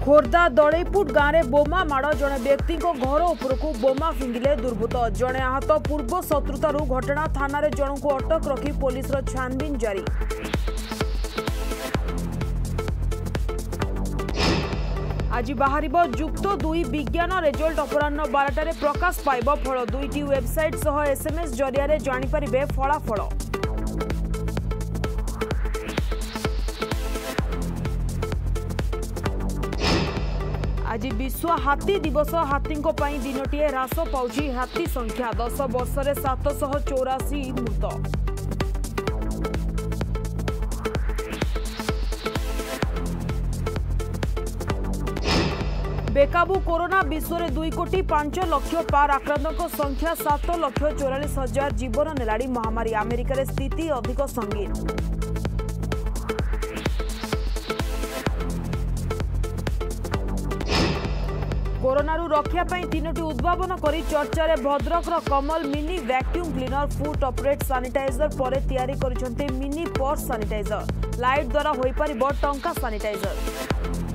खोर्धा दलईपुट गाँव में बोमा माड़ जड़े व्यक्ति घर उपरकू बोमा फिंगिले दुर्बृत्त जड़े आहत पूर्व शत्रुतार घटना थाना जन को अटक रखी पुलिस छानबीन जारी। आज बाहर जुक्त 2 विज्ञान रेजल्ट अपराह्न 12 प्रकाश पाइब फल 2टी वेबसाइट सह एसएमएस जरिया जानीपारे फलाफल। आज विश्व हाथी दिवस हाथी दिनटीए ह्रास पाउछि हाथी संख्या 10 वर्ष में 784 मृत। बेकाबू कोरोना विश्व में 2 कोटी 5 लाख पार आक्रांतों संख्या 7,44,000 जीवन नेलाड़ी महामारी अमेरिका रे स्थिति अधिक संगीन। कोरोनारू रक्षा पाई 3टी उद्भावन करी चर्चा रे भद्रकर Kamal mini vacuum cleaner foot operate sanitiser पर तैयारी करिसंते मिनी पर्स सैनिटाइजर लाइट द्वारा होई परिबो टंका सैनिटाइजर।